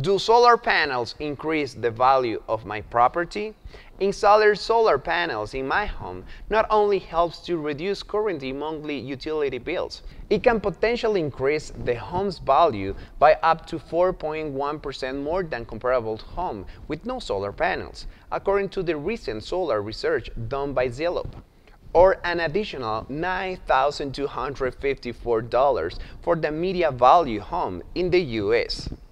Do solar panels increase the value of my property? Installing solar panels in my home not only helps to reduce current and monthly utility bills, it can potentially increase the home's value by up to 4.1% more than comparable home with no solar panels, according to the recent solar research done by Zillow, or an additional $9,254 for the median value home in the US.